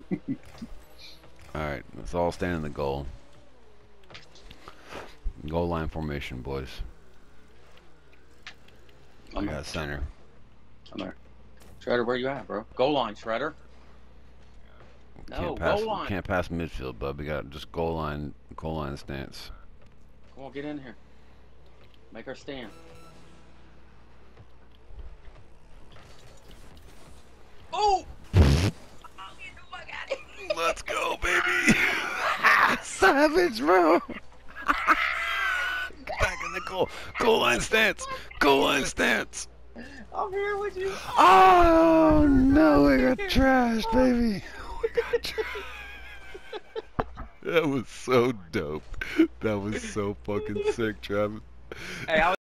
Alright, let's all stand in the goal. Goal line formation, boys. I got center. I'm there. Shredder, where you at, bro? Goal line, Shredder. No, goal line. Can't pass midfield, bud. We got just goal line stance. Come on, get in here. Make our stand. Oh! Let's go, baby! Savage, bro! Back in the goal line stance! Goal line stance! I'm here with you. Oh no, we got trashed, baby! We got trashed. That was so dope. That was so fucking sick, Travis. Hey,